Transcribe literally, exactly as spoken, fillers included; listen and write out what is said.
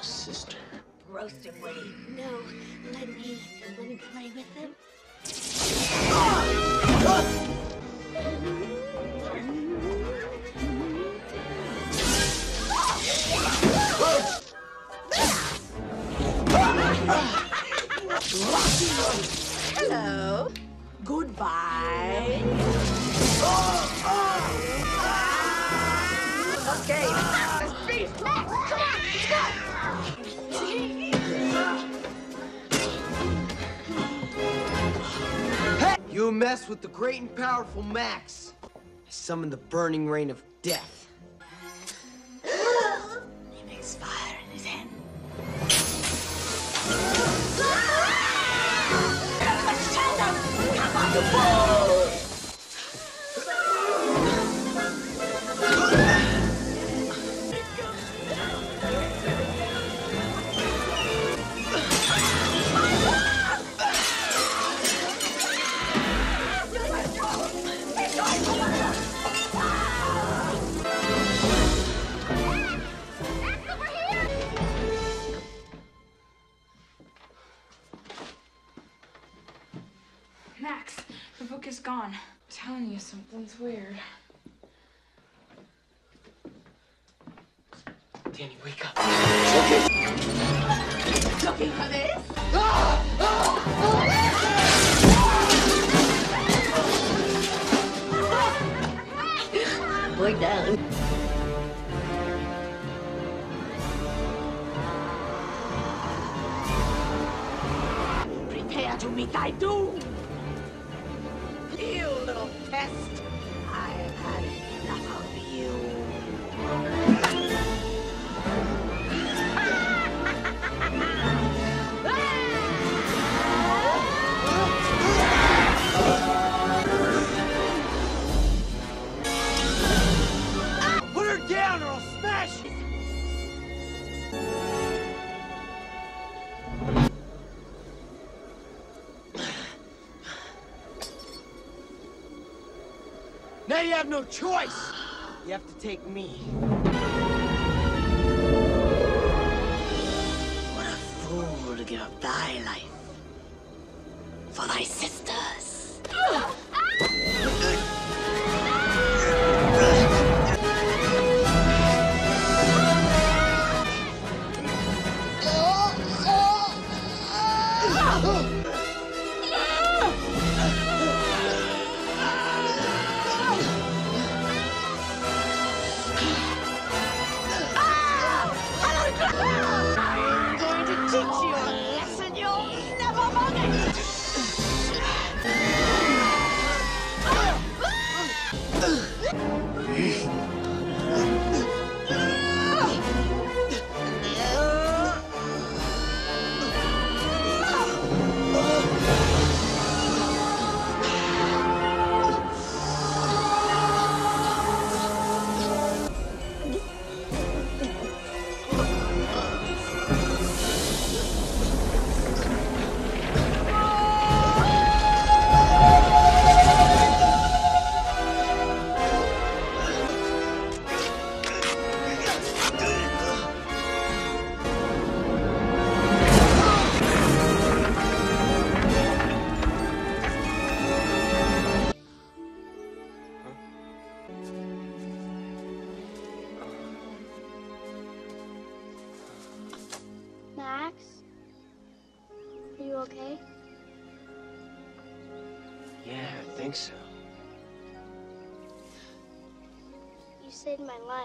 sister. Roast him, Winnie. No, let me, let me play with him. Hello. Goodbye. Okay. Speed. Max, come on. Hey! You mess with the great and powerful Max. I summon the burning rain of death. He makes fire in his hand. Come on, you fool! Max, the book is gone. I'm telling you, something's weird. Danny, wake up. Looking for this? Boy down. Prepare to meet thy doom. You little pest. I've had enough of you. Put her down or I'll smash it! Now you have no choice! You have to take me. What a fool to give up thy life for thy sisters. I'm going to teach you a lesson you'll never forget. Max? Are you okay? Yeah, I think so. You saved my life.